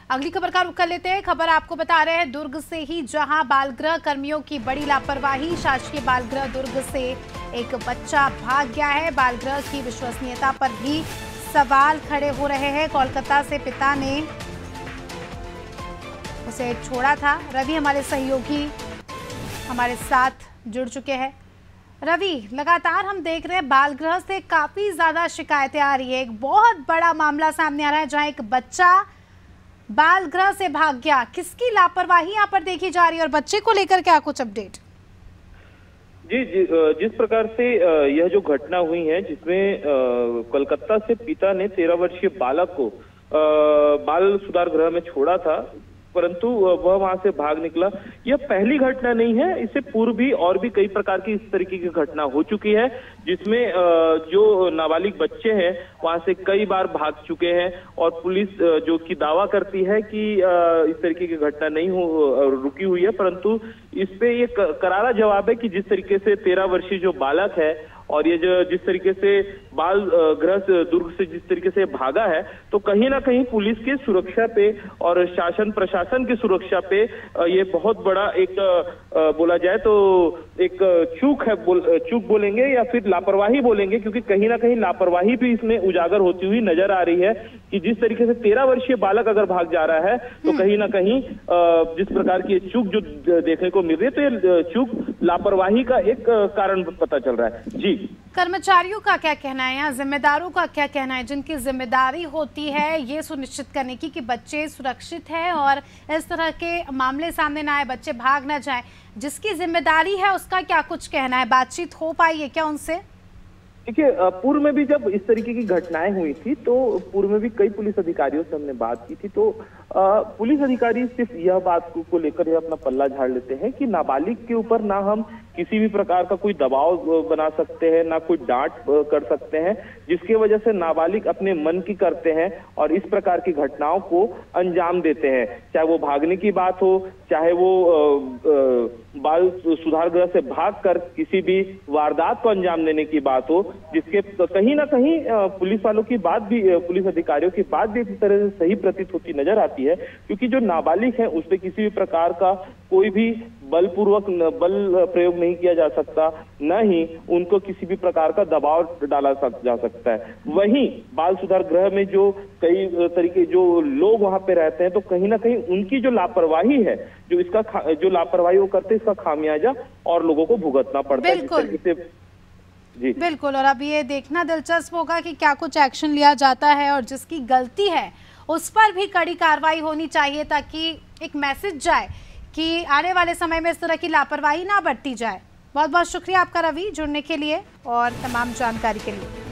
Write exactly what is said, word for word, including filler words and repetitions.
अगली खबर का रुख कर लेते हैं। खबर आपको बता रहे हैं दुर्ग से ही, जहां बालगृह कर्मियों की बड़ी लापरवाही। शासकीय बालगृह दुर्ग से एक बच्चा भाग गया है। बालगृह की विश्वसनीयता पर भी सवाल खड़े हो रहे हैं। कोलकाता से पिता ने उसे छोड़ा था। रवि हमारे सहयोगी हमारे साथ जुड़ चुके हैं। रवि, लगातार हम देख रहे हैं बालगृह से काफी ज्यादा शिकायतें आ रही है। एक बहुत बड़ा मामला सामने आ रहा है जहां एक बच्चा बालगृह से भाग गया। किसकी लापरवाही यहाँ पर देखी जा रही है और बच्चे को लेकर क्या कुछ अपडेट? जी, जी जिस प्रकार से यह जो घटना हुई है, जिसमें कोलकाता से पिता ने तेरह वर्षीय बालक को बाल सुधार गृह में छोड़ा था, परंतु वह वहां से भाग निकला। यह पहली घटना नहीं है, इससे पूर्व भी और भी कई प्रकार की इस तरीके की घटना हो चुकी है, जिसमें जो नाबालिग बच्चे हैं वहां से कई बार भाग चुके हैं। और पुलिस जो कि दावा करती है कि इस तरीके की घटना नहीं हो रुकी हुई है, परंतु इस पे ये करारा जवाब है कि जिस तरीके से तेरह वर्षीय जो बालक है और ये जो जिस तरीके से बाल गृह दुर्ग से जिस तरीके से भागा है, तो कहीं ना कहीं पुलिस की सुरक्षा पे और शासन प्रशासन की सुरक्षा पे ये बहुत बड़ा एक बोला जाए तो एक चूक है, बोल, चूक बोलेंगे या फिर लापरवाही बोलेंगे, क्योंकि कहीं ना कहीं लापरवाही भी इसमें उजागर होती हुई नजर आ रही है कि जिस तरीके से तेरह वर्षीय बालक अगर भाग जा रहा है तो कहीं ना कहीं जिस प्रकार की चूक जो देखने को मिल रही है, तो ये चूक लापरवाही का एक कारण पता चल रहा है। जी, कर्मचारियों का क्या कहना है, यहाँ जिम्मेदारों का क्या कहना है, जिनकी जिम्मेदारी होती है ये सुनिश्चित करने की कि बच्चे सुरक्षित हैं और इस तरह के मामले सामने ना आए, बच्चे भाग ना जाएं, जिसकी जिम्मेदारी है उसका क्या कुछ कहना है? बातचीत हो पाई है क्या उनसे? देखिए, पूर्व में भी जब इस तरीके की घटनाएं हुई थी तो पूर्व में भी कई पुलिस अधिकारियों से हमने बात की थी, तो आ, पुलिस अधिकारी सिर्फ यह बात को, को लेकर अपना पल्ला झाड़ लेते हैं कि नाबालिग के ऊपर ना हम किसी भी प्रकार का कोई दबाव बना सकते हैं, ना कोई डांट कर सकते हैं, जिसकी वजह से नाबालिग अपने मन की करते हैं और इस प्रकार की घटनाओं को अंजाम देते हैं। चाहे वो भागने की बात हो, चाहे वो आ, आ, बाल सुधार गृह से भागकर किसी भी वारदात को अंजाम देने की बात हो, जिसके कहीं ना कहीं पुलिस वालों की बात भी, पुलिस अधिकारियों की बात भी इस तरह से सही प्रतीत होती नजर आती है, क्योंकि जो नाबालिग है उस पर किसी भी प्रकार का कोई भी बलपूर्वक बल प्रयोग नहीं किया जा सकता, न ही उनको किसी भी प्रकार का दबाव डाला जा सकता है। वहीं बाल सुधार गृह में जो कई तरीके जो लोग वहां पे रहते हैं, तो कहीं ना कहीं उनकी जो लापरवाही है, जो इसका जो लापरवाही वो करते हैं, इसका खामियाजा और लोगों को भुगतना पड़ता है। जी बिल्कुल, और अब ये देखना दिलचस्प होगा कि क्या कुछ एक्शन लिया जाता है और जिसकी गलती है उस पर भी कड़ी कार्रवाई होनी चाहिए, ताकि एक मैसेज जाए कि आने वाले समय में इस तरह की लापरवाही ना बरती जाए। बहुत बहुत शुक्रिया आपका रवि, जुड़ने के लिए और तमाम जानकारी के लिए।